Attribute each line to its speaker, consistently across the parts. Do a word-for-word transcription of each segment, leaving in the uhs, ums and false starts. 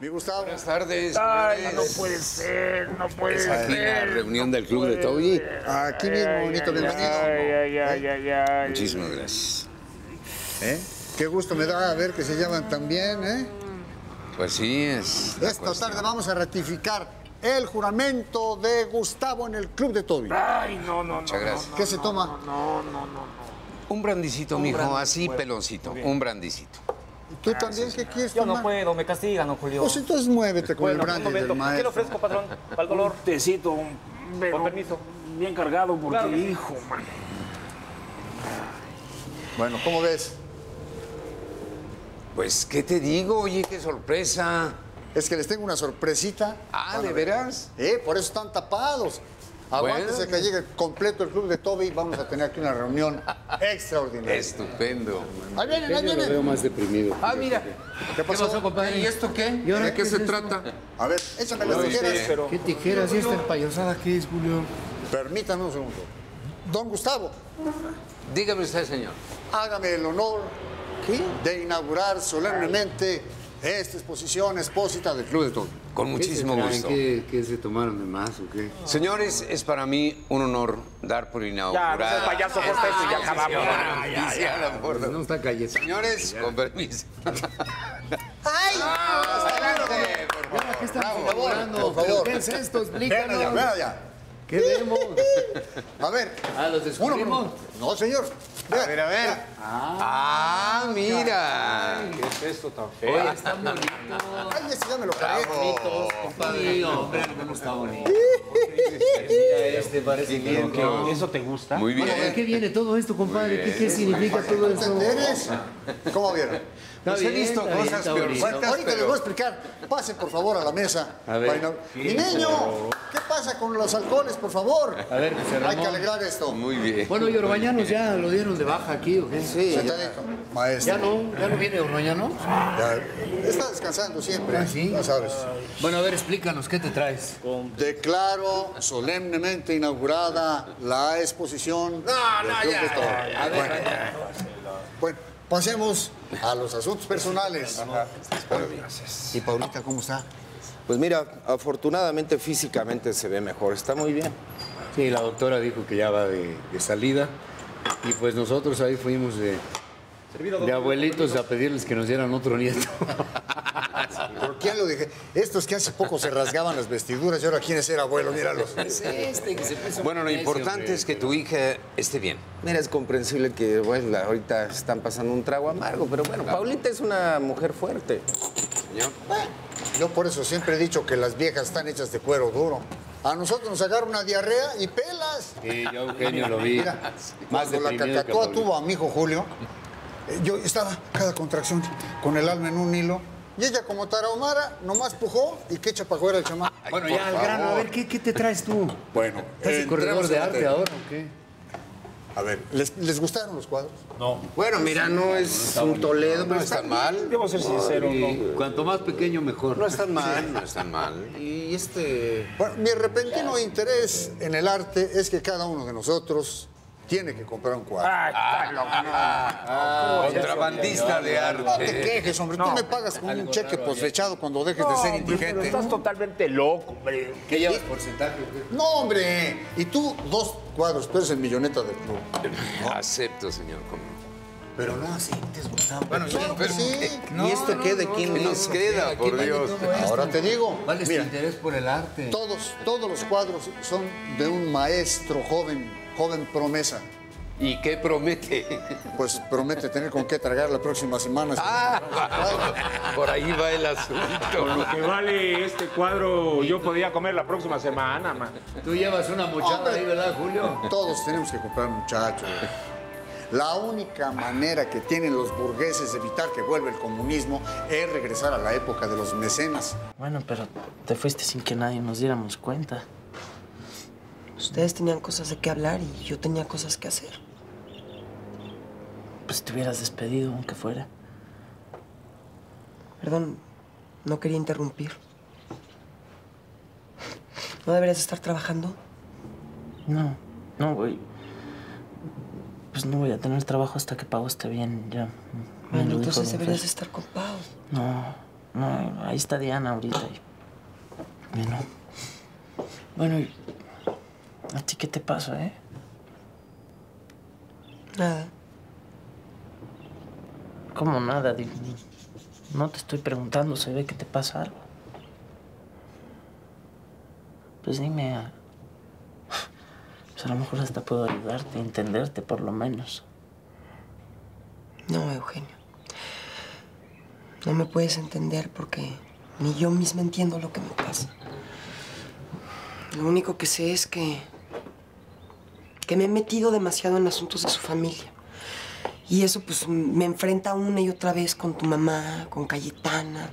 Speaker 1: Mi Gustavo.
Speaker 2: Buenas tardes.
Speaker 3: Ay, no puede ser, no puede
Speaker 2: Es
Speaker 3: ser.
Speaker 2: aquí la reunión del club de Toby.
Speaker 1: Aquí mismo, bonito, bienvenido.
Speaker 3: Ay, ay, ay, ay, ay.
Speaker 2: Muchísimas gracias.
Speaker 1: ¿Eh? Qué gusto me da ver que se llaman tan bien, ¿eh?
Speaker 2: Pues sí, es... la
Speaker 1: Esta
Speaker 2: cuestión.
Speaker 1: tarde vamos a ratificar el juramento de Gustavo en el club de Toby.
Speaker 3: Ay, no, no, no.
Speaker 2: Muchas gracias.
Speaker 1: ¿Qué se toma?
Speaker 3: No, no, no, no.
Speaker 2: Un brandicito,
Speaker 3: Un
Speaker 2: mijo,
Speaker 3: brandy,
Speaker 2: así
Speaker 3: bueno,
Speaker 2: peloncito.
Speaker 3: muy bien.
Speaker 2: Un brandicito.
Speaker 1: ¿Tú también qué quieres
Speaker 4: Yo
Speaker 1: tomar?
Speaker 4: no puedo, me castigan, don Julio.
Speaker 1: Pues entonces muévete con
Speaker 4: Bueno,
Speaker 1: el brandy
Speaker 4: un momento.
Speaker 1: del
Speaker 4: ¿Qué le
Speaker 1: maestro.
Speaker 4: ofrezco, patrón? Para el dolor.
Speaker 3: Un tecito, pero
Speaker 4: Con permiso.
Speaker 3: bien cargado porque,
Speaker 4: Claro que sí.
Speaker 3: hijo, man.
Speaker 1: Bueno, ¿cómo ves?
Speaker 2: Pues, ¿qué te digo? Oye, qué sorpresa.
Speaker 1: Es que les tengo una sorpresita.
Speaker 2: Ah,
Speaker 1: Van a
Speaker 2: ¿de
Speaker 1: ver.
Speaker 2: veras?
Speaker 1: Eh, por eso están tapados. Aguántese
Speaker 2: Bueno.
Speaker 1: que llegue completo el club de Toby y vamos a tener aquí una reunión extraordinaria.
Speaker 2: Estupendo.
Speaker 1: Ahí vienen, ahí
Speaker 5: Lo veo
Speaker 1: vienen.
Speaker 5: más deprimido.
Speaker 2: Ah, mira.
Speaker 1: ¿Qué pasó?
Speaker 2: compadre? ¿Y esto qué? ¿De qué se trata?
Speaker 1: A ver, échame las tijeras.
Speaker 3: Pero
Speaker 5: ¿Qué tijeras? ¿Y esta payasada qué es, Julio?
Speaker 1: Permítame un segundo. Don Gustavo,
Speaker 2: Dígame usted, señor.
Speaker 1: hágame el honor de inaugurar solemnemente esta exposición expósita del club de Toby.
Speaker 2: Con muchísimo
Speaker 5: ¿Qué se
Speaker 2: gusto.
Speaker 5: traen? ¿Qué, qué se tomaron de más o qué?
Speaker 2: Señores, es para mí un honor dar por
Speaker 4: Ya,
Speaker 2: inaugurada.
Speaker 4: no seas payaso, corta esto y ya acabamos.
Speaker 2: Iniciada por-
Speaker 5: Pues no está callado.
Speaker 2: Señores, con permiso.
Speaker 1: ¡Ay!
Speaker 2: Adelante, por favor.
Speaker 5: ¿Qué estamos
Speaker 2: Bravo.
Speaker 5: inaugurando?
Speaker 1: por favor.
Speaker 5: ¿Qué es esto?
Speaker 1: Ven allá,
Speaker 5: Explícanos.
Speaker 1: ven allá.
Speaker 5: ¿Qué vemos?
Speaker 1: A ver.
Speaker 5: Ah, los
Speaker 1: Uno,
Speaker 5: descubrimos.
Speaker 1: uno. No, señor.
Speaker 2: A ver, a ver. Ah, mira.
Speaker 4: ¿Qué es esto tan feo?
Speaker 5: Oye, está bonito.
Speaker 1: Ay, ese ya me lo cargué.
Speaker 2: Bravo.
Speaker 5: Sí, hombre, no está bonito. Mira, este parece que no.
Speaker 4: ¿Eso te gusta?
Speaker 2: Muy
Speaker 5: Bueno, ¿de
Speaker 2: bien.
Speaker 5: qué viene todo esto, compadre? ¿Qué, qué significa todo esto?
Speaker 1: ¿Entenderes? ¿Cómo vieron?
Speaker 5: Está
Speaker 2: Pues he
Speaker 5: bien,
Speaker 2: visto
Speaker 5: está bien,
Speaker 2: cosas
Speaker 5: está
Speaker 2: peor.
Speaker 5: bonito.
Speaker 1: Bueno, ahorita les voy a explicar. Pasen, por favor, a la mesa.
Speaker 5: A ver.
Speaker 1: Para inaugurar. Mi niño, ¿qué pasa con los alcoholes, por favor?
Speaker 5: A ver, José Ramón.
Speaker 1: Hay que alegrar esto.
Speaker 2: Muy bien.
Speaker 5: Bueno, ¿y Orbañanos ya lo dieron de baja aquí o qué? Sí.
Speaker 1: Sentadito, maestro.
Speaker 5: ¿Ya no? ¿Ya no viene Orbañano?
Speaker 1: Ya. Está descansando siempre.
Speaker 5: Ah, ¿sí?
Speaker 1: Ya sabes.
Speaker 5: Bueno, a ver, explícanos, ¿qué te traes?
Speaker 1: Declaro solemnemente inaugurada la exposición. No, no, ya. Bueno, bueno, pasemos a los asuntos personales. ¿Y Paulita cómo está?
Speaker 6: Pues mira, afortunadamente físicamente se ve mejor, está muy bien.
Speaker 5: Sí, la doctora dijo que ya va de, de salida. Y pues nosotros ahí fuimos de, de abuelitos a pedirles que nos dieran otro nieto.
Speaker 1: ¿Por quién lo dije? Estos que hace poco se rasgaban las vestiduras y ahora quieren ser abuelo, míralos.
Speaker 5: Este que se puso
Speaker 2: Bueno, lo
Speaker 5: necio,
Speaker 2: importante
Speaker 5: hombre.
Speaker 2: es que tu hija esté bien.
Speaker 6: Mira, es comprensible que bueno, la- ahorita están pasando un trago amargo, pero bueno, Paulita es una mujer fuerte.
Speaker 2: Señor.
Speaker 1: Yo por eso siempre he dicho que las viejas están hechas de cuero duro. A nosotros nos agarra una diarrea y pelas.
Speaker 5: Sí, yo Eugenio lo vi.
Speaker 1: Mira,
Speaker 5: Más
Speaker 1: cuando la
Speaker 5: deprimido que
Speaker 1: cacatoa
Speaker 5: Paulita.
Speaker 1: tuvo a mi hijo Julio, eh, yo estaba cada contracción con el alma en un hilo. Y ella, como tarahumara, nomás pujó y que echa para afuera el chamán.
Speaker 5: Bueno,
Speaker 2: por
Speaker 5: ya al grano, a
Speaker 2: favor.
Speaker 5: ver, ¿qué, qué te traes tú?
Speaker 1: Bueno,
Speaker 5: ¿Estás de corredor
Speaker 1: entremos
Speaker 5: de
Speaker 1: en
Speaker 5: arte
Speaker 1: materia.
Speaker 5: ahora o qué?
Speaker 1: A ver, ¿les, les gustaron los cuadros?
Speaker 6: Bueno, mira, no es un Toledo,
Speaker 2: No
Speaker 6: pero
Speaker 2: están mal.
Speaker 4: Debo ser sincero, no.
Speaker 5: Y cuanto más pequeño, mejor.
Speaker 2: No están mal, no están mal.
Speaker 6: Y este...
Speaker 1: Bueno, mi repentino interés en el arte es que cada uno de nosotros tiene que comprar un cuadro.
Speaker 3: Ay, está loco, no.
Speaker 2: Contrabandista de
Speaker 1: No te
Speaker 2: arte.
Speaker 1: quejes, hombre. Tú me pagas con un cheque posfechado cuando dejes de ser
Speaker 3: No, hombre, pero
Speaker 1: indigente.
Speaker 3: estás totalmente loco, hombre.
Speaker 5: ¿Qué llevas porcentaje? o qué?
Speaker 1: No, hombre. Y tú, dos cuadros. Tú eres el milloneta del club.
Speaker 2: Acepto, señor. ¿cómo no?
Speaker 1: Pero no aceptes, Gustavo.
Speaker 6: Bueno,
Speaker 1: Claro que
Speaker 6: pero-
Speaker 1: sí.
Speaker 6: ¿Y esto qué? ¿De quién
Speaker 2: ¿Qué
Speaker 6: es?
Speaker 2: nos queda, por Dios?
Speaker 1: Ahora te digo.
Speaker 5: ¿Cuál es tu
Speaker 1: Mira,
Speaker 5: interés por el arte?
Speaker 1: todos, todos los cuadros son de un maestro joven, joven promesa.
Speaker 2: ¿Y qué promete?
Speaker 1: Pues promete tener con qué tragar la próxima semana.
Speaker 2: Por ahí va el asunto.
Speaker 3: Con lo que vale este cuadro, yo podría comer la próxima semana, man.
Speaker 5: Tú llevas una mochada
Speaker 1: Hombre.
Speaker 5: ahí, ¿verdad, Julio?
Speaker 1: Todos tenemos que comprar, muchachos. La única manera que tienen los burgueses de evitar que vuelva el comunismo es regresar a la época de los mecenas.
Speaker 7: Bueno, pero te fuiste sin que nadie nos diéramos cuenta.
Speaker 8: Ustedes tenían cosas de qué hablar y yo tenía cosas que hacer.
Speaker 7: Pues te hubieras despedido, aunque fuera.
Speaker 8: Perdón, no quería interrumpir. ¿No deberías estar trabajando?
Speaker 7: No, no voy. Pues no voy a tener trabajo hasta que Pau esté bien, ya. Me
Speaker 8: Bueno,
Speaker 7: lo dijo
Speaker 8: entonces
Speaker 7: don
Speaker 8: deberías
Speaker 7: Fer.
Speaker 8: estar con Pau.
Speaker 7: No, No, ahí está Diana ahorita. Y, y no. Bueno, y, ¿a ti qué te pasa, eh?
Speaker 8: Nada.
Speaker 7: ¿Cómo nada? No te estoy preguntando, se ve que te pasa algo. Pues dime, a... pues a lo mejor hasta puedo ayudarte, entenderte por lo menos.
Speaker 8: No, Eugenio. No me puedes entender porque ni yo misma entiendo lo que me pasa. Lo único que sé es que... que me he metido demasiado en asuntos de su familia. Y eso, pues, me enfrenta una y otra vez con tu mamá, con Cayetana.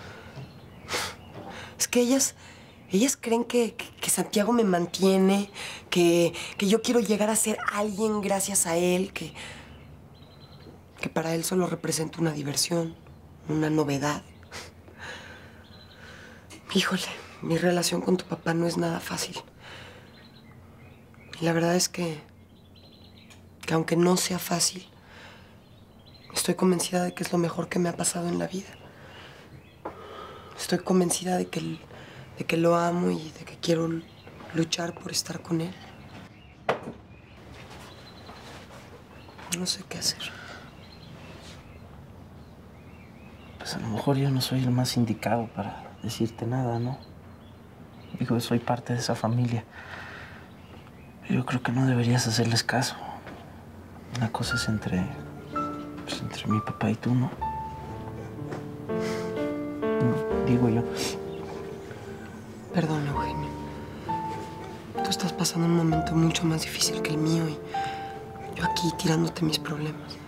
Speaker 8: Es que ellas... ellas creen que, que, que Santiago me mantiene, que, que yo quiero llegar a ser alguien gracias a él, que... que para él solo representa una diversión, una novedad. Híjole, mi relación con tu papá no es nada fácil. Y la verdad es que... que aunque no sea fácil, estoy convencida de que es lo mejor que me ha pasado en la vida. Estoy convencida de que, de que lo amo y de que quiero luchar por estar con él. No sé qué hacer.
Speaker 7: Pues a lo mejor yo no soy el más indicado para decirte nada, ¿no? Digo, soy parte de esa familia. Yo creo que no deberías hacerles caso. Una cosa es entre... pues entre mi papá y tú, ¿no? Digo yo.
Speaker 8: Perdón, Eugenio. Tú estás pasando un momento mucho más difícil que el mío y yo aquí tirándote mis problemas.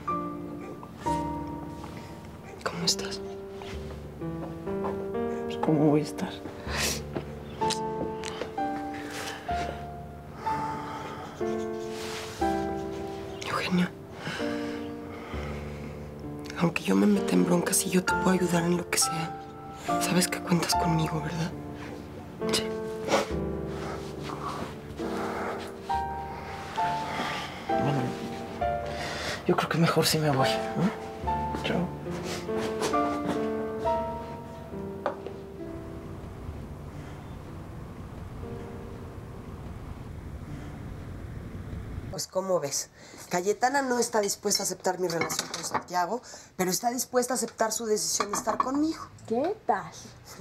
Speaker 8: ¿Cómo estás?
Speaker 7: Pues, ¿cómo voy a estar?
Speaker 8: Eugenio, aunque yo me meta en broncas y yo te puedo ayudar en lo que sea, sabes que cuentas conmigo, ¿verdad? Sí.
Speaker 7: Bueno, yo creo que mejor sí me voy, ¿no? Chao.
Speaker 8: Pues, ¿cómo ves? Cayetana no está dispuesta a aceptar mi relación con Santiago, pero está dispuesta a aceptar su decisión de estar conmigo.
Speaker 9: ¿Qué tal?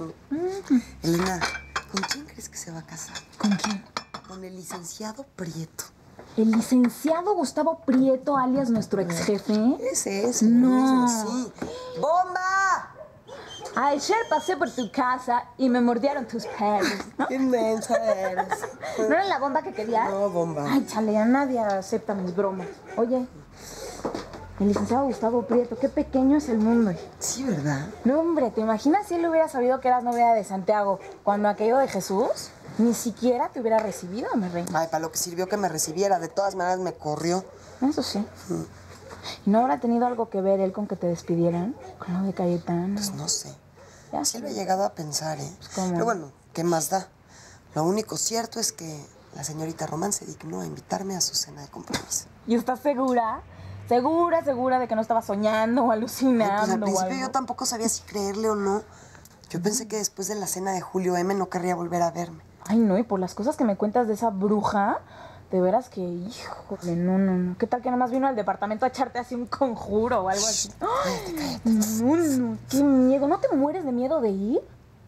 Speaker 8: Elena, ¿con quién crees que se va a casar?
Speaker 9: ¿Con quién?
Speaker 8: Con el licenciado Prieto.
Speaker 9: ¿El licenciado Gustavo Prieto, alias nuestro ex jefe?
Speaker 8: Ese es.
Speaker 9: No.
Speaker 8: Mismo, sí. ¡Bomba!
Speaker 9: Ayer pasé por tu casa y me mordieron tus perros, ¿no?
Speaker 8: ¡Qué inmensa eres!
Speaker 9: ¿No era la bomba que querías?
Speaker 8: No, bomba.
Speaker 9: Ay, chale, ya nadie acepta mis bromas. Oye, el licenciado Gustavo Prieto, qué pequeño es el mundo.
Speaker 8: Sí, ¿verdad?
Speaker 9: No, hombre, ¿te imaginas si él hubiera sabido que eras novia de Santiago cuando aquello de Jesús? Ni siquiera te hubiera recibido, mi reina.
Speaker 8: Ay, para lo que sirvió que me recibiera. De todas maneras me corrió.
Speaker 9: Eso sí. Mm. ¿Y no habrá tenido algo que ver él con que te despidieran? Con lo de Cayetana.
Speaker 8: Pues no sé.
Speaker 9: Ya
Speaker 8: sí lo he llegado a pensar, ¿eh?
Speaker 9: Pues, ¿cómo?
Speaker 8: Pero bueno, ¿qué más da? Lo único cierto es que la señorita Román se dignó a invitarme a su cena de compromiso.
Speaker 9: ¿Y estás segura? ¿Segura, segura de que no estaba soñando o alucinando?
Speaker 8: Ay, pues al principio
Speaker 9: o algo?
Speaker 8: yo tampoco sabía si creerle o no. Yo pensé que después de la cena de Julio M no querría volver a verme.
Speaker 9: Ay, no, y por las cosas que me cuentas de esa bruja, de veras que, híjole, no, no, no. ¿Qué tal que nada más vino al departamento a echarte así un conjuro o algo así?
Speaker 8: Cállate, cállate.
Speaker 9: No, no, qué miedo. ¿No te mueres de miedo de ir?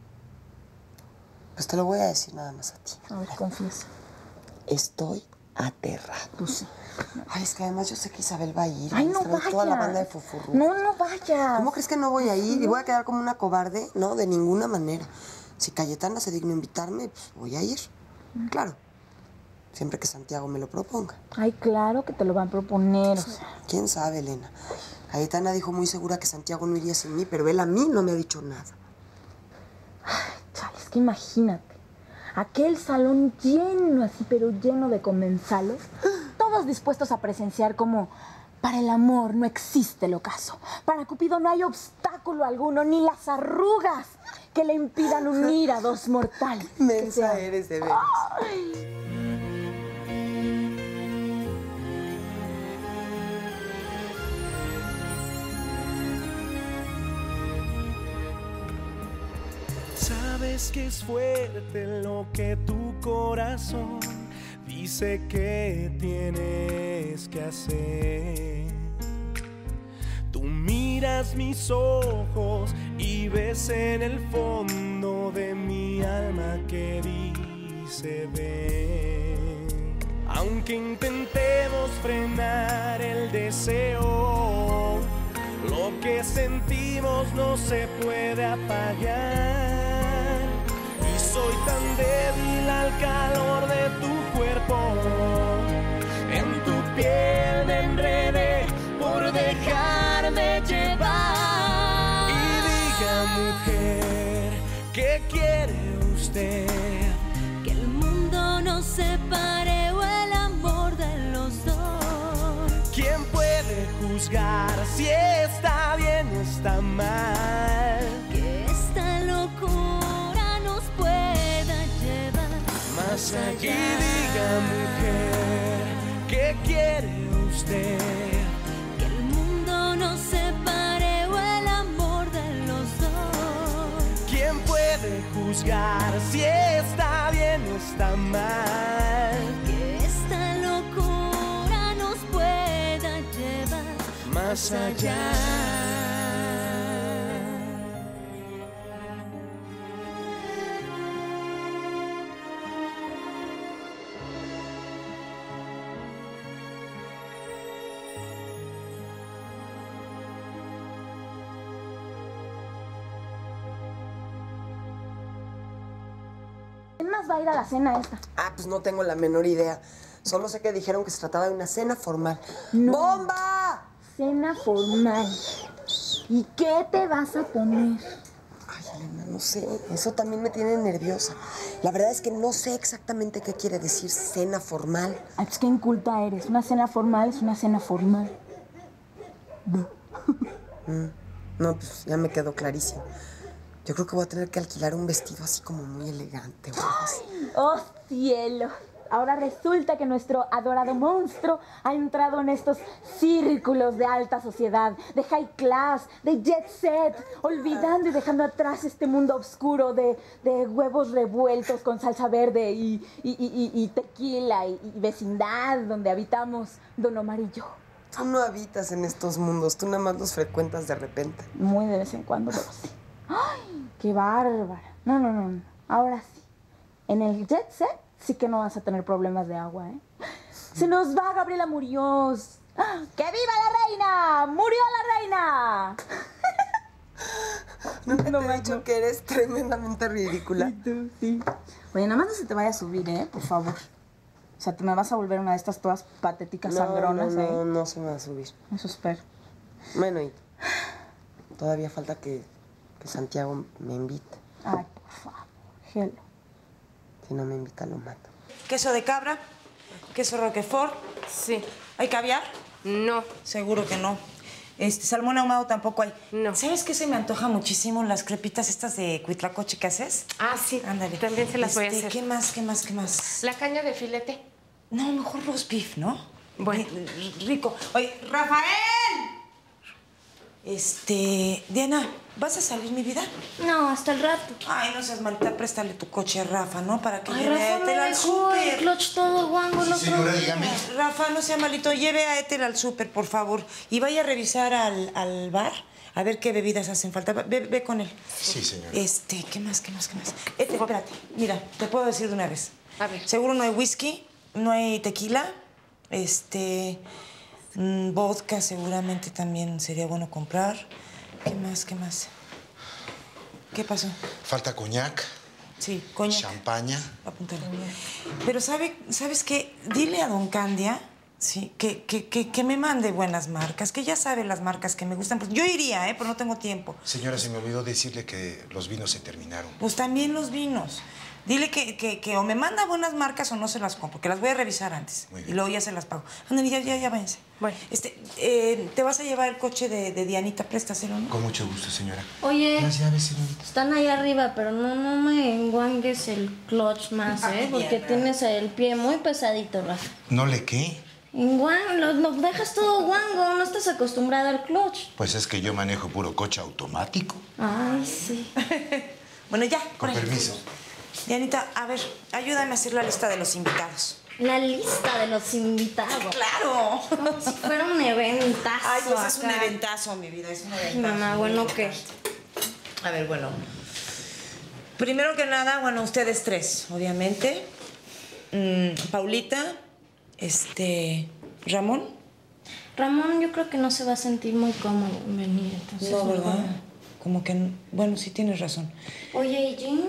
Speaker 8: Pues te lo voy a decir nada más a ti.
Speaker 9: A ver, confiesa.
Speaker 8: Estoy aterrado.
Speaker 9: Pues sí.
Speaker 8: Ay, es que además yo sé que Isabel va a ir.
Speaker 9: Ay, no
Speaker 8: Trae
Speaker 9: vayas.
Speaker 8: toda la banda de fufurru.
Speaker 9: No, no vayas.
Speaker 8: ¿Cómo crees que no voy a ir? ¿Y voy a quedar como una cobarde? No, de ninguna manera. Si Cayetana se dignó invitarme, pues voy a ir. Claro. Siempre que Santiago me lo proponga.
Speaker 9: Ay, claro que te lo van a proponer, o sea.
Speaker 8: ¿Quién sabe, Elena? Cayetana dijo muy segura que Santiago no iría sin mí, pero él a mí no me ha dicho nada.
Speaker 9: Ay, chale, es que imagínate. Aquel salón lleno así, pero lleno de comensales. Todos dispuestos a presenciar como... Para el amor no existe el ocaso. Para Cupido no hay obstáculo alguno, ni las arrugas que le impidan unir a dos mortales.
Speaker 8: Mensa eres, de veras.
Speaker 9: Ay.
Speaker 10: Sabes que es fuerte lo que tu corazón dice que tienes que hacer. Tú miras mis ojos y ves en el fondo de mi alma que dice ven. Aunque intentemos frenar el deseo, lo que sentimos no se puede apagar. Y soy tan débil al calor de tu cuerpo, en tu piel me enredé por dejarme llevar. Y diga, mujer, ¿qué quiere usted?
Speaker 11: Que el mundo nos separe o el amor de los dos.
Speaker 10: ¿Quién puede juzgar si está bien o está mal?
Speaker 11: Que esta locura nos pueda llevar más allá.
Speaker 10: Y diga, mujer, ¿qué quiere usted?
Speaker 11: Que el mundo nos separe o el amor de los dos.
Speaker 10: ¿Quién puede juzgar si está bien o está mal?
Speaker 11: Que esta locura nos pueda llevar
Speaker 10: más allá.
Speaker 9: ¿Quién más va a ir a la cena esta?
Speaker 8: Ah, pues no tengo la menor idea. Solo sé que dijeron que se trataba de una cena formal.
Speaker 9: No.
Speaker 8: ¡Bomba!
Speaker 9: Cena formal. ¿Y qué te vas a poner?
Speaker 8: Ay, Elena, no sé. Eso también me tiene nerviosa. La verdad es que no sé exactamente qué quiere decir cena formal.
Speaker 9: Ay, pues qué inculta eres. Una cena formal es una cena formal.
Speaker 8: mm, no, pues ya me quedó clarísimo. Yo creo que voy a tener que alquilar un vestido así como muy elegante.
Speaker 9: Ay, ¡oh, cielo! Ahora resulta que nuestro adorado monstruo ha entrado en estos círculos de alta sociedad, de high class, de jet set, olvidando y dejando atrás este mundo oscuro de, de huevos revueltos con salsa verde y, y, y, y tequila y, y vecindad donde habitamos Don Omar y yo.
Speaker 8: Tú no habitas en estos mundos, tú nada más los frecuentas de repente.
Speaker 9: Muy de vez en cuando, pero sí. ¡Ay, qué bárbara! No, no, no, no. Ahora sí. En el jet set sí que no vas a tener problemas de agua, ¿eh? ¡Se nos va Gabriela Muñoz! ¡Que viva la reina! ¡Murió la reina!
Speaker 8: Nunca no te he dicho que eres tremendamente ridícula.
Speaker 9: Y tú, sí. Oye, nada más no se te vaya a subir, ¿eh? Por favor. O sea, te me vas a volver una de estas todas patéticas
Speaker 8: no,
Speaker 9: sangronas,
Speaker 8: no,
Speaker 9: ¿eh?
Speaker 8: No, no se me va a subir.
Speaker 9: Eso espero.
Speaker 8: Bueno, y todavía falta que, que Santiago me invite.
Speaker 9: Ay, por favor, Gelo.
Speaker 8: Si no me invita, lo mato.
Speaker 12: ¿Queso de cabra? ¿Queso roquefort?
Speaker 13: Sí.
Speaker 12: ¿Hay caviar?
Speaker 13: No.
Speaker 12: Seguro que no. Este, salmón ahumado tampoco hay.
Speaker 13: No.
Speaker 12: ¿Sabes qué se me antoja muchísimo? Las crepitas estas de cuitlacoche que haces.
Speaker 13: Ah, sí.
Speaker 12: Ándale.
Speaker 13: También se las
Speaker 12: este,
Speaker 13: voy a hacer.
Speaker 12: ¿Qué más, qué más, qué más?
Speaker 13: La caña de filete.
Speaker 12: No, mejor roast beef, ¿no?
Speaker 13: Bueno.
Speaker 12: R rico. Oye, ¡Rafael! Este, Diana, ¿vas a salir, mi vida?
Speaker 11: No, hasta el rato.
Speaker 12: Ay, no seas malita, préstale tu coche a Rafa, ¿no? Para que
Speaker 11: Ay,
Speaker 12: lleve
Speaker 11: Rafa
Speaker 12: a
Speaker 11: me
Speaker 12: Ethel al
Speaker 11: dejó el
Speaker 12: súper.
Speaker 11: clutch todo guango el otro día.
Speaker 12: Rafa, no sea malito, lleve a Ethel al súper, por favor. Y vaya a revisar al, al bar a ver qué bebidas hacen falta. Ve, ve con él.
Speaker 14: Sí, señora.
Speaker 12: Este, ¿qué más, qué más, qué más? Ethel, espérate. Mira, te puedo decir de una vez.
Speaker 13: A ver.
Speaker 12: Seguro no hay whisky, no hay tequila, este... mmm, vodka seguramente también sería bueno comprar. ¿Qué más, qué más? ¿Qué pasó?
Speaker 14: Falta coñac.
Speaker 12: Sí, coñac.
Speaker 14: Champaña.
Speaker 12: Apúntalo. Pero ¿sabe, ¿sabes qué? Dile a don Candia, sí, que, que, que, que me mande buenas marcas, que ya sabe las marcas que me gustan. Pues yo iría, ¿eh? Pero no tengo tiempo.
Speaker 14: Señora, se me olvidó decirle que los vinos se terminaron.
Speaker 12: Pues también los vinos. Dile que, que, que o me manda buenas marcas o no se las compro, que las voy a revisar antes.
Speaker 14: Muy bien.
Speaker 12: Y luego ya se las pago. Ándale, ya, ya, ya váyanse.
Speaker 13: Bueno.
Speaker 12: Este, eh, ¿te vas a llevar el coche de, de Dianita? Préstaselo, ¿no?
Speaker 14: Con mucho gusto, señora.
Speaker 11: Oye,
Speaker 14: Las llaves, señorita.
Speaker 11: están ahí arriba, pero no, no me enguangues el clutch más, ¿eh? Porque tienes el pie muy pesadito, Rafa.
Speaker 14: ¿No le qué?
Speaker 11: Enguan, lo, lo dejas todo guango, no estás acostumbrada al clutch.
Speaker 14: Pues es que yo manejo puro coche automático.
Speaker 11: Ay, sí.
Speaker 12: Bueno, ya,
Speaker 14: Con
Speaker 12: órale.
Speaker 14: permiso.
Speaker 12: Dianita, a ver, ayúdame a hacer la lista de los invitados.
Speaker 11: La lista de los invitados.
Speaker 12: ¡Claro!
Speaker 11: Como si fuera un eventazo.
Speaker 12: Ay, pues es un
Speaker 11: acá.
Speaker 12: eventazo, mi vida, es un
Speaker 11: Ay,
Speaker 12: eventazo.
Speaker 11: mamá, bueno, ¿qué?
Speaker 12: A ver, bueno. Primero que nada, bueno, ustedes tres, obviamente. Mm, Paulita, este... Ramón.
Speaker 11: Ramón yo creo que no se va a sentir muy cómodo en venir, entonces...
Speaker 12: No, ¿verdad?
Speaker 11: mejor.
Speaker 12: Como que... n- Bueno, sí tienes razón.
Speaker 11: Oye, ¿y Jean?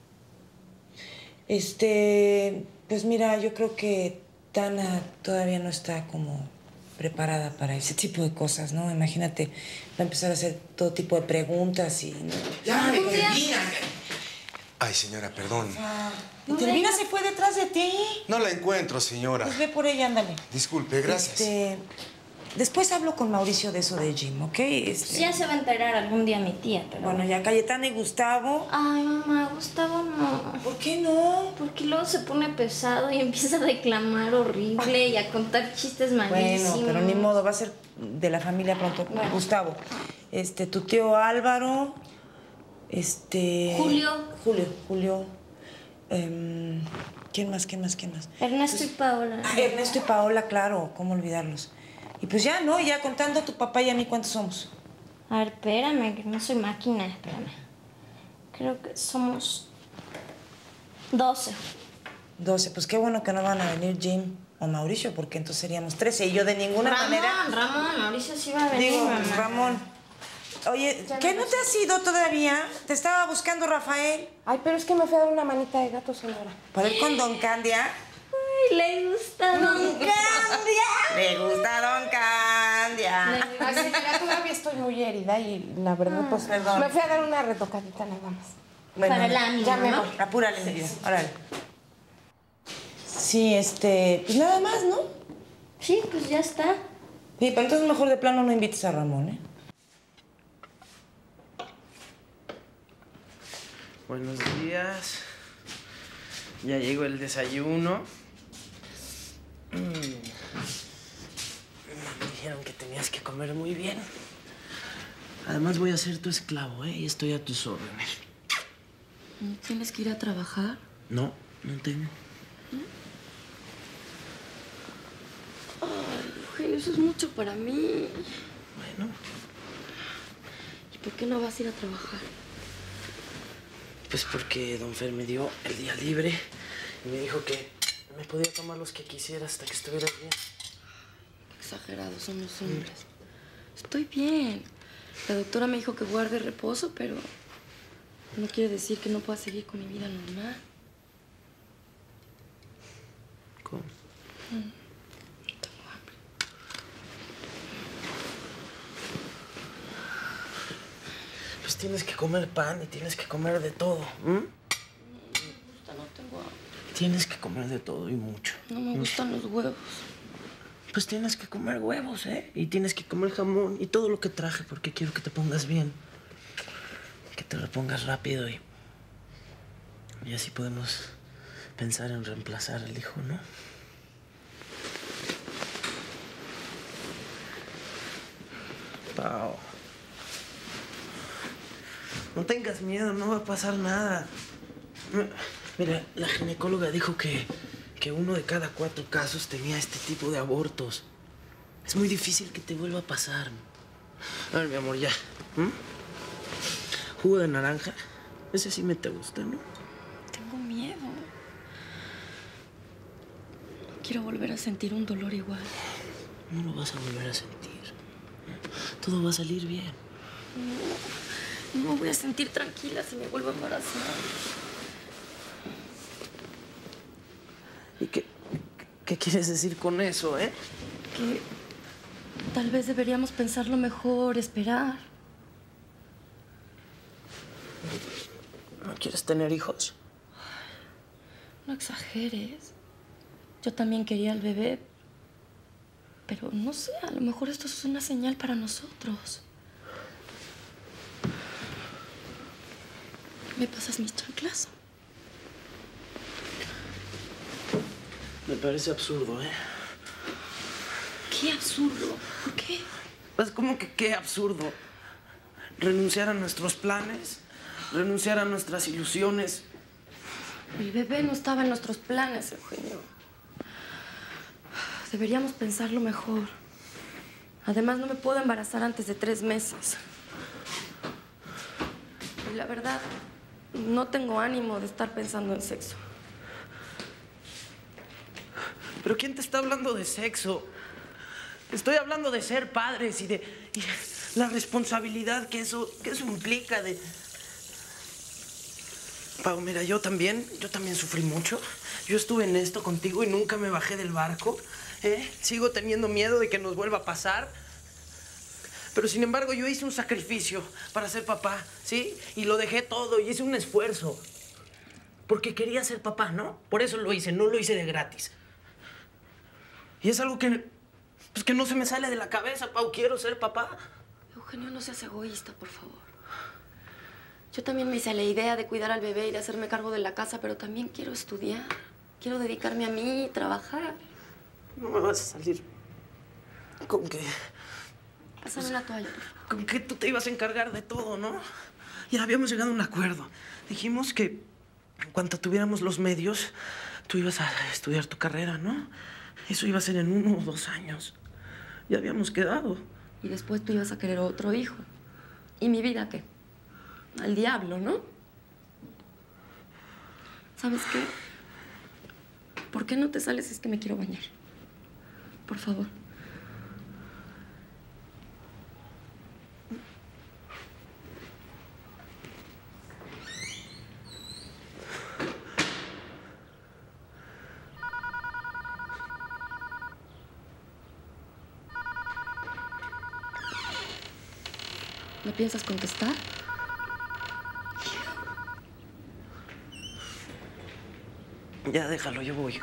Speaker 12: Este... Pues mira, yo creo que Tana todavía no está como preparada para ese tipo de cosas, ¿no? Imagínate, va a empezar a hacer todo tipo de preguntas y... ¿no?
Speaker 14: ¡Ya,
Speaker 12: Ay,
Speaker 14: Telvina! Ay, señora, perdón.
Speaker 12: ¿Y Telvina se fue detrás de ti?
Speaker 14: No la encuentro, señora.
Speaker 12: Pues ve por ella, ándale.
Speaker 14: Disculpe, gracias.
Speaker 12: Este, después hablo con Mauricio de eso de Jim, ¿ok? Este,
Speaker 11: Pues ya se va a enterar algún día mi tía, pero...
Speaker 12: Bueno, ya Cayetana y Gustavo.
Speaker 11: Ay, mamá, Gustavo no.
Speaker 12: ¿Por qué no?
Speaker 11: Porque luego se pone pesado y empieza a declamar horrible y a contar chistes malísimos.
Speaker 12: Bueno, pero ni modo, va a ser de la familia pronto.
Speaker 11: Bueno.
Speaker 12: Gustavo. Este, tu tío Álvaro. Este...
Speaker 11: Julio.
Speaker 12: Julio, Julio. Em, ¿Quién más, quién más, quién más?
Speaker 11: Ernesto y Paola.
Speaker 12: Ah, Ernesto y Paola, claro, cómo olvidarlos. Y pues ya, ¿no? Ya contando a tu papá y a mí, ¿cuántos somos?
Speaker 11: A ver, espérame, que no soy máquina, espérame. Creo que somos doce.
Speaker 12: Doce. Pues qué bueno que no van a venir Jim o Mauricio, porque entonces seríamos trece. Y yo de ninguna
Speaker 11: Ramón,
Speaker 12: manera...
Speaker 11: Ramón, Mauricio sí va a venir,
Speaker 12: Digo,
Speaker 11: mamá.
Speaker 12: Ramón. Oye, ¿qué no te has ido todavía? Te estaba buscando Rafael.
Speaker 8: Ay, pero es que me fui a dar una manita de gato, señora.
Speaker 12: ¿Para ir con Don Candia?
Speaker 11: Ay, le gusta
Speaker 12: ¡Don
Speaker 11: Don
Speaker 12: Candia! ¡Le gusta Don Candia!
Speaker 8: Ay, señora, todavía estoy muy herida y la verdad, pues,
Speaker 12: perdón.
Speaker 8: me fui a dar una retocadita nada más.
Speaker 12: Bueno,
Speaker 11: Para el ánimo,
Speaker 8: ya me
Speaker 11: ¿no?
Speaker 8: voy.
Speaker 12: Apúrale, mi vida. Órale. Sí, este... Pues nada más, ¿no?
Speaker 11: Sí, pues ya está.
Speaker 12: Sí, pero entonces mejor de plano no invites a Ramón, ¿eh?
Speaker 7: Buenos días. Ya llegó el desayuno. Mm. Me dijeron que tenías que comer muy bien. Además voy a ser tu esclavo, ¿eh? Y estoy a tus órdenes.
Speaker 13: ¿No tienes que ir a trabajar?
Speaker 7: No, no tengo.
Speaker 13: Ay, Eugenio, eso es mucho para mí.
Speaker 7: Bueno.
Speaker 13: ¿Y por qué no vas a ir a trabajar?
Speaker 7: Pues porque don Fer me dio el día libre y me dijo que me podía tomar los que quisiera hasta que estuvieras bien.
Speaker 13: Qué exagerados son los hombres. Estoy bien. La doctora me dijo que guarde reposo, pero no quiere decir que no pueda seguir con mi vida normal.
Speaker 7: ¿Cómo?
Speaker 13: Mm. Tengo hambre.
Speaker 7: Pues tienes que comer pan y tienes que comer de todo. ¿m?
Speaker 13: No me gusta, no tengo hambre.
Speaker 7: Tienes que comer de todo y mucho.
Speaker 13: No me gustan los huevos.
Speaker 7: Pues tienes que comer huevos, ¿eh? Y tienes que comer jamón y todo lo que traje porque quiero que te pongas bien. Que te repongas rápido y... Y así podemos pensar en reemplazar al hijo, ¿no? Pau. No tengas miedo, no va a pasar nada. Mira, la ginecóloga dijo que, que uno de cada cuatro casos tenía este tipo de abortos. Es muy difícil que te vuelva a pasar. A ver, mi amor, ya. ¿Mm? Jugo de naranja. Ese sí me te gusta, ¿no?
Speaker 13: Tengo miedo. No quiero volver a sentir un dolor igual.
Speaker 7: No lo vas a volver a sentir. Todo va a salir bien.
Speaker 13: No, no me voy a sentir tranquila si me vuelvo a embarazar.
Speaker 7: ¿Y qué, qué quieres decir con eso, eh?
Speaker 13: Que tal vez deberíamos pensarlo mejor, esperar.
Speaker 7: ¿No quieres tener hijos?
Speaker 13: No exageres. Yo también quería al bebé. Pero no sé, a lo mejor esto es una señal para nosotros. ¿Me pasas mis chanclas?
Speaker 7: Me parece absurdo, ¿eh?
Speaker 13: ¡Qué absurdo! ¿Por qué?
Speaker 7: Pues, ¿cómo que qué absurdo? ¿Renunciar a nuestros planes? renunciar a nuestras ilusiones.
Speaker 13: El bebé no estaba en nuestros planes, Eugenio. Deberíamos pensarlo mejor. Además, no me puedo embarazar antes de tres meses. Y la verdad, no tengo ánimo de estar pensando en sexo.
Speaker 7: ¿Pero quién te está hablando de sexo? Estoy hablando de ser padres y de y la responsabilidad que eso, que eso implica de... Pau, mira, yo también, yo también sufrí mucho. Yo estuve en esto contigo y nunca me bajé del barco. ¿eh? Sigo teniendo miedo de que nos vuelva a pasar. Pero sin embargo, yo hice un sacrificio para ser papá, ¿sí? Y lo dejé todo y hice un esfuerzo. Porque quería ser papá, ¿no? Por eso lo hice, no lo hice de gratis. Y es algo que, pues, que no se me sale de la cabeza, Pau. Quiero ser papá.
Speaker 13: Eugenio, no seas egoísta, por favor. Yo también me hice la idea de cuidar al bebé y de hacerme cargo de la casa, pero también quiero estudiar. Quiero dedicarme a mí y trabajar.
Speaker 7: No me vas a salir con que...
Speaker 13: Pásame una toalla.
Speaker 7: Con que tú te ibas a encargar de todo, ¿no? Ya habíamos llegado a un acuerdo. Dijimos que en cuanto tuviéramos los medios, tú ibas a estudiar tu carrera, ¿no? Eso iba a ser en uno o dos años. Ya habíamos quedado.
Speaker 13: Y después tú ibas a querer otro hijo. ¿Y mi vida qué? Al diablo, ¿no? ¿Sabes qué? ¿Por qué no te sales? Es que me quiero bañar. Por favor. ¿Me piensas contestar?
Speaker 7: Ya déjalo, yo voy.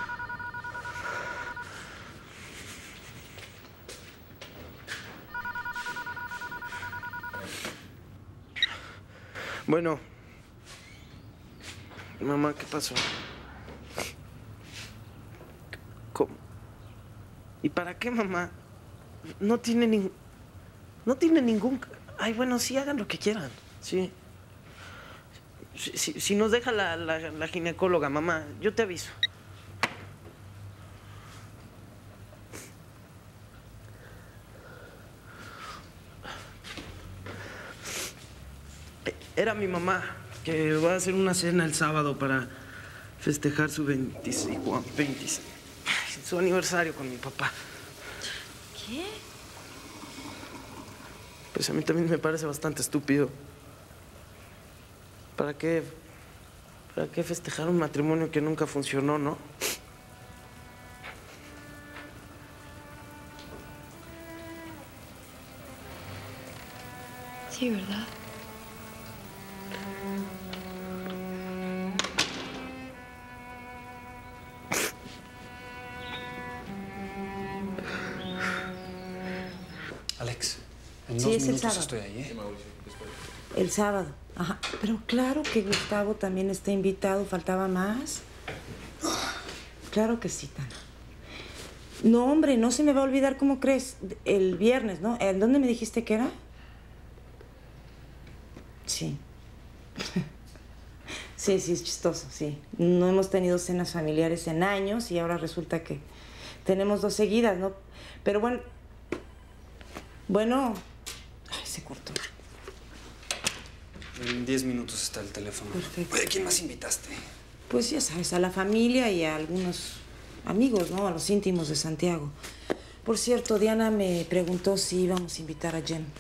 Speaker 7: Bueno. Mamá, ¿qué pasó? ¿Cómo? ¿Y para qué, mamá? No tiene ningún... No tiene ningún... Ay, bueno, sí, hagan lo que quieran. Sí. Si, si, si nos deja la, la, la ginecóloga, mamá, yo te aviso. Era mi mamá, que va a hacer una cena el sábado para festejar su veinticinco, veinticinco, su aniversario con mi papá.
Speaker 13: ¿Qué?
Speaker 7: Pues a mí también me parece bastante estúpido. ¿Para qué? ¿Para qué festejar un matrimonio que nunca funcionó, no?
Speaker 13: Sí, ¿verdad?
Speaker 15: Alex, en
Speaker 12: Sí,
Speaker 15: dos
Speaker 12: es el
Speaker 15: minutos
Speaker 12: sábado.
Speaker 15: estoy ahí, ¿eh?
Speaker 12: El sábado. Ajá. Pero claro que Gustavo también está invitado. ¿Faltaba más? Claro que sí, Tana. No, hombre, no se me va a olvidar, ¿cómo crees? El viernes, ¿no? ¿En dónde me dijiste que era? Sí. Sí, sí, es chistoso, sí. No hemos tenido cenas familiares en años y ahora resulta que tenemos dos seguidas, ¿no? Pero bueno... Bueno... Ay, se cortó.
Speaker 15: En diez minutos está el teléfono.
Speaker 12: Perfecto.
Speaker 15: Oye, ¿quién más invitaste?
Speaker 12: Pues ya sabes, a la familia y a algunos amigos, ¿no? A los íntimos de Santiago. Por cierto, Diana me preguntó si íbamos a invitar a Jem.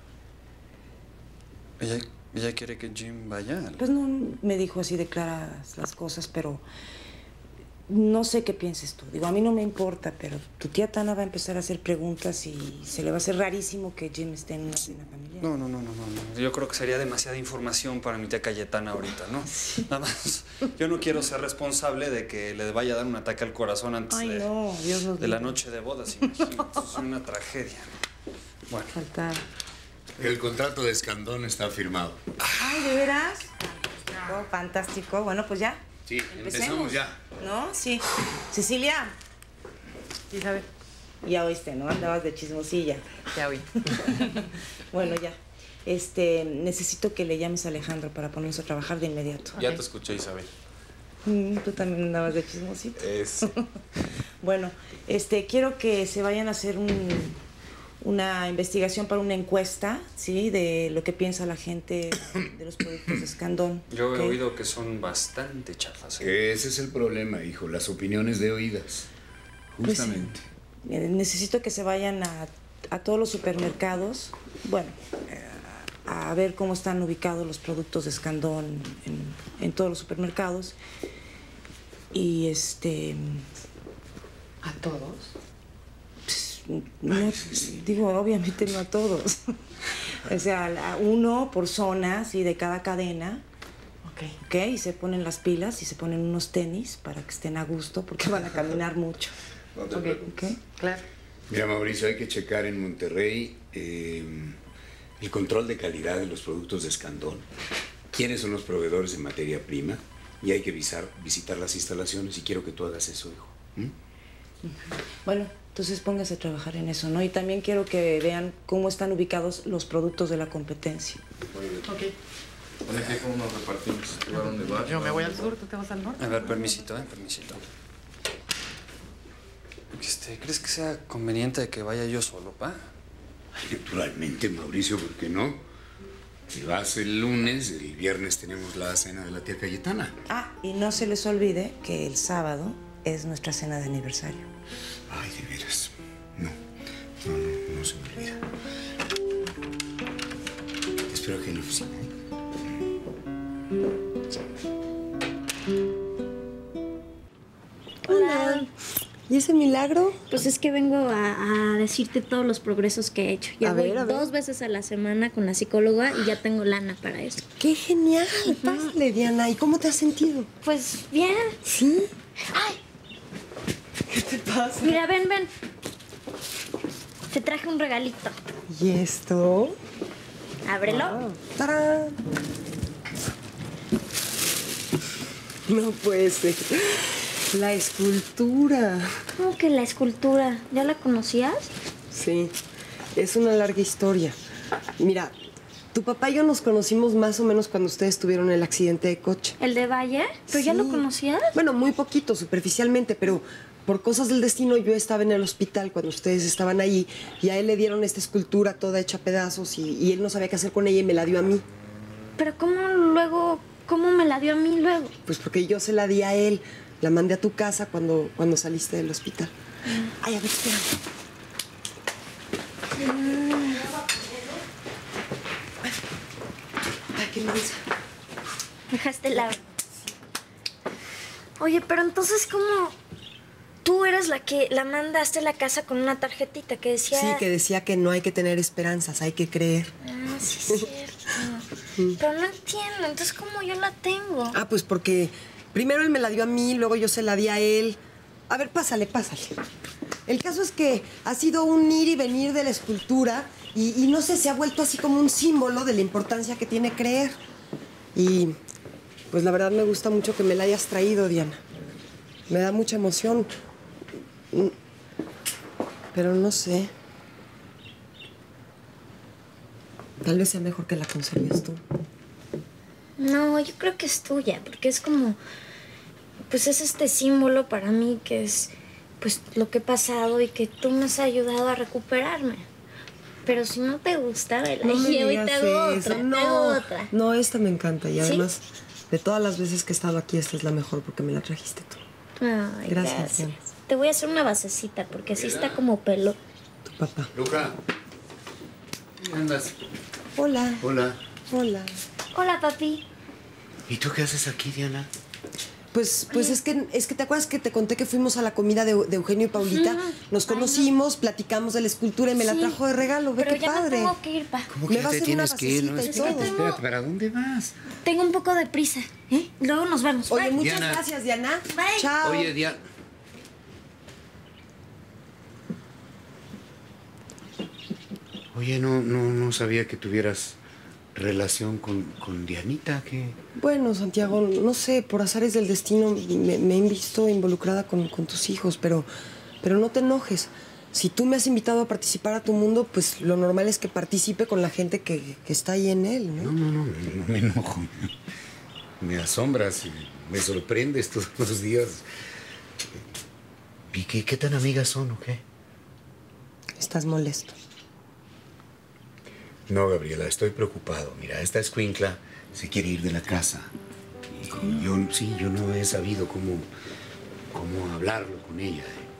Speaker 15: ¿Ella, ella quiere que Jim vaya?
Speaker 12: Pues no me dijo así de claras las cosas, pero no sé qué pienses tú. Digo, a mí no me importa, pero tu tía Tana va a empezar a hacer preguntas y se le va a hacer rarísimo que Jim esté en una cena familiar.
Speaker 15: No, no, no, no, no, no. Yo creo que sería demasiada información para mi tía Cayetana ahorita, ¿no? Sí. Nada más, yo no quiero ser responsable de que le vaya a dar un ataque al corazón antes
Speaker 12: Ay,
Speaker 15: de,
Speaker 12: no, Dios nos
Speaker 15: de la
Speaker 12: libre.
Speaker 15: noche de bodas. Imagínate, eso es una tragedia. Bueno.
Speaker 12: Falta...
Speaker 5: El contrato de Escandón está firmado.
Speaker 12: Ay, ¿de veras? Oh, fantástico. Bueno, pues ya.
Speaker 5: Sí,
Speaker 12: Empecemos.
Speaker 5: empezamos ya.
Speaker 12: ¿No? Sí. Cecilia. Sí, sabe. Ya oíste, ¿no? Andabas de chismosilla. Ya oí. Bueno, ya. este, necesito que le llames a Alejandro para ponernos a trabajar de inmediato.
Speaker 15: Ya te escuché, Isabel.
Speaker 12: Mm, tú también andabas de chismosito.
Speaker 15: Es.
Speaker 12: Bueno, este, quiero que se vayan a hacer un, una investigación para una encuesta, ¿sí? De lo que piensa la gente de los productos de Escandón.
Speaker 15: Yo he
Speaker 12: ¿ok?
Speaker 15: oído que son bastante chafas. ¿eh?
Speaker 5: Ese es el problema, hijo, las opiniones de oídas.
Speaker 12: Pues sí.
Speaker 5: Justamente.
Speaker 12: Eh, Necesito que se vayan a, a todos los supermercados, bueno, eh, a ver cómo están ubicados los productos de Escandón en, en todos los supermercados. Y este...
Speaker 8: ¿A todos?
Speaker 12: Pues, no, digo, obviamente no a todos. O sea, a uno por zona, ¿sí? De cada cadena.
Speaker 8: Ok.
Speaker 12: Ok, y se ponen las pilas y se ponen unos tenis para que estén a gusto porque van a caminar mucho.
Speaker 5: No te
Speaker 12: Ok,
Speaker 5: preocupes.
Speaker 12: ok. Claro.
Speaker 5: Mira, Mauricio, hay que checar en Monterrey eh, el control de calidad de los productos de Escandón. ¿Quiénes son los proveedores de materia prima? Y hay que visar, visitar las instalaciones y quiero que tú hagas eso, hijo. ¿Mm?
Speaker 12: Bueno, entonces póngase a trabajar en eso, ¿no? Y también quiero que vean cómo están ubicados los productos de la competencia.
Speaker 8: Ok.
Speaker 16: Oye, ¿cómo nos repartimos? ¿Tú a dónde vas?
Speaker 8: Yo me voy al sur, tú te vas al norte.
Speaker 15: A ver, permisito, ¿eh? Permisito. Este, ¿crees que sea conveniente que vaya yo solo, pa?
Speaker 5: Naturalmente, Mauricio, ¿por qué no? Si vas el lunes, el viernes tenemos la cena de la tía Cayetana.
Speaker 12: Ah, y no se les olvide que el sábado es nuestra cena de aniversario.
Speaker 5: Ay, de veras. No, no, no, no se me olvida. Te espero aquí en la oficina.
Speaker 8: Hola. ¿Y ese milagro?
Speaker 11: Pues es que vengo a, a decirte todos los progresos que he hecho. Ya
Speaker 8: A
Speaker 11: voy
Speaker 8: ver, a ver.
Speaker 11: dos veces a la semana con la psicóloga y ya tengo lana para eso.
Speaker 8: ¡Qué genial! Pásale, Diana. ¿Y cómo te has sentido?
Speaker 11: Pues bien.
Speaker 8: ¿Sí?
Speaker 11: ¡Ay!
Speaker 8: ¿Qué te pasa?
Speaker 11: Mira, ven, ven. Te traje un regalito.
Speaker 8: ¿Y esto?
Speaker 11: Ábrelo.
Speaker 8: Wow. ¡Tarán! No puede ser. La escultura.
Speaker 11: ¿Cómo que la escultura? ¿Ya la conocías?
Speaker 8: Sí, es una larga historia. Mira, tu papá y yo nos conocimos más o menos cuando ustedes tuvieron el accidente de coche.
Speaker 11: ¿El de Valle? ¿Pero ya
Speaker 8: Sí.
Speaker 11: lo conocías?
Speaker 8: Bueno, muy poquito, superficialmente, pero por cosas del destino yo estaba en el hospital cuando ustedes estaban ahí y a él le dieron esta escultura toda hecha a pedazos y, y él no sabía qué hacer con ella y me la dio a mí.
Speaker 11: ¿Pero cómo luego, cómo me la dio a mí luego?
Speaker 8: Pues porque yo se la di a él. La mandé a tu casa cuando, cuando saliste del hospital. Ay, a ver, espérame. Ay, qué mensa.
Speaker 11: Dejaste la... Oye, pero entonces, ¿cómo...? Tú eres la que la mandaste a la casa con una tarjetita que decía...
Speaker 8: Sí, que decía que no hay que tener esperanzas, hay que creer.
Speaker 11: Ah, sí es cierto. Pero no entiendo, entonces, ¿cómo yo la tengo?
Speaker 8: Ah, pues porque primero él me la dio a mí, luego yo se la di a él. A ver, pásale, pásale. El caso es que ha sido un ir y venir de la escultura y, y no sé, se ha vuelto así como un símbolo de la importancia que tiene creer. Y pues la verdad me gusta mucho que me la hayas traído, Diana. Me da mucha emoción. Pero no sé. Tal vez sea mejor que la conserves tú.
Speaker 11: No, yo creo que es tuya, porque es como... Pues es este símbolo para mí que es... Pues lo que he pasado y que tú me has ayudado a recuperarme. Pero si no te gusta, me la
Speaker 8: No me
Speaker 11: llevo y
Speaker 8: digas
Speaker 11: te hago
Speaker 8: eso,
Speaker 11: otra,
Speaker 8: no.
Speaker 11: te hago otra.
Speaker 8: No, esta me encanta. Y
Speaker 11: ¿Sí?
Speaker 8: además, de todas las veces que he estado aquí, esta es la mejor porque me la trajiste tú.
Speaker 11: Ay,
Speaker 8: Gracias,
Speaker 11: gracias.
Speaker 8: Diana.
Speaker 11: Te voy a hacer una basecita porque así está como pelo.
Speaker 8: Tu papá.
Speaker 5: Luca. ¿Dónde andas?
Speaker 8: Hola.
Speaker 5: Hola.
Speaker 8: Hola.
Speaker 11: Hola, papi.
Speaker 5: ¿Y tú qué haces aquí, Diana?
Speaker 8: Pues, pues es que es que te acuerdas que te conté que fuimos a la comida de, de Eugenio y Paulita.
Speaker 11: Ujú.
Speaker 8: Nos conocimos, platicamos de la escultura y me la
Speaker 11: Sí,
Speaker 8: trajo de regalo. Ve
Speaker 11: Pero
Speaker 8: qué
Speaker 11: ya
Speaker 8: padre.
Speaker 11: no tengo que ir, pa.
Speaker 5: ¿Cómo
Speaker 8: Me
Speaker 5: que
Speaker 8: va
Speaker 5: ya
Speaker 8: a
Speaker 5: te
Speaker 8: hacer una
Speaker 5: tienes que ir? No,
Speaker 8: basecita y
Speaker 5: espérate,
Speaker 8: todo.
Speaker 5: espérate, ¿para dónde vas?
Speaker 11: Tengo un poco de prisa, ¿eh? Luego nos vemos.
Speaker 8: Oye,
Speaker 11: Bye.
Speaker 8: muchas
Speaker 5: Diana.
Speaker 8: gracias, Diana.
Speaker 11: Bye.
Speaker 8: Chao.
Speaker 5: Oye, Diana. Oye, no, no, no sabía que tuvieras relación con, con Dianita, que...
Speaker 8: Bueno, Santiago, no sé, por azares del destino me, me he visto involucrada con, con tus hijos, pero, pero no te enojes. Si tú me has invitado a participar a tu mundo, pues lo normal es que participe con la gente que, que está ahí en él, ¿no?
Speaker 5: No, no, no, no me enojo. Me asombras y me sorprendes todos los días. ¿Y qué, qué tan amigas son o qué?
Speaker 8: Estás molesto.
Speaker 5: No, Gabriela, estoy preocupado. Mira, esta escuincla se quiere ir de la casa. Y yo, sí, yo no he sabido cómo, cómo hablarlo con ella.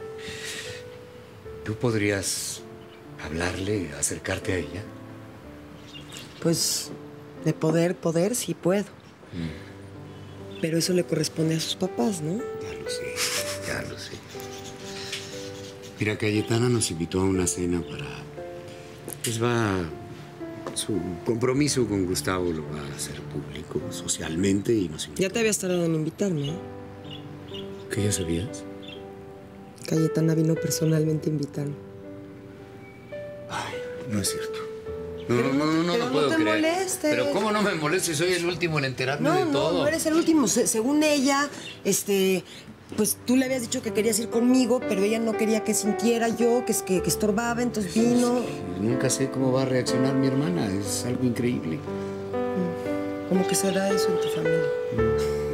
Speaker 5: ¿Tú podrías hablarle, acercarte a ella?
Speaker 8: Pues, de poder, poder, sí puedo.
Speaker 5: Mm.
Speaker 8: Pero eso le corresponde a sus papás, ¿no?
Speaker 5: Ya lo sé, ya lo sé. Mira, Cayetana nos invitó a una cena para... Pues va... Su compromiso con Gustavo lo va a hacer público socialmente y nos invitó.
Speaker 8: Ya te había tardado en invitarme, ¿eh?
Speaker 5: ¿Qué ya sabías?
Speaker 8: Cayetana vino personalmente a invitarme.
Speaker 5: Ay, no es cierto. No, no, no, no, no
Speaker 8: pero
Speaker 5: lo puedo
Speaker 8: no te
Speaker 5: creer.
Speaker 8: molestes.
Speaker 5: Pero ¿cómo no me molestes? Soy el último en enterarme
Speaker 8: No,
Speaker 5: de
Speaker 8: no,
Speaker 5: todo.
Speaker 8: no eres el último. Se- según ella, este... Pues tú le habías dicho que querías ir conmigo, pero ella no quería que sintiera yo, que, es- que, que estorbaba, entonces vino.
Speaker 5: Nunca sé cómo va a reaccionar mi hermana. Es algo increíble.
Speaker 8: Como que se da eso en tu familia.